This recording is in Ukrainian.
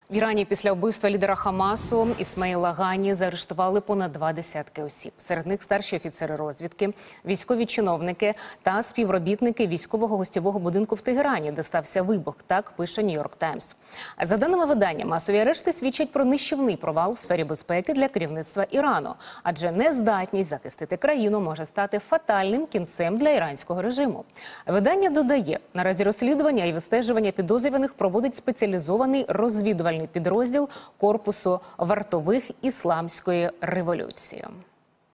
В Ірані після вбивства лідера Хамасу Ісмаїла Гані заарештували понад 20 осіб. Серед них старші офіцери розвідки, військові чиновники та співробітники військового гостьового будинку в Тегерані, де стався вибух, так пише Нью-Йорк Таймс. За даними видання, масові арешти свідчать про нищівний провал в сфері безпеки для керівництва Ірану, адже нездатність захистити країну може стати фатальним кінцем для іранського режиму. Видання додає, наразі розслідування і вистежування підозрюваних проводить спеціалізований розвідувальний підрозділ Корпусу вартових Ісламської революції.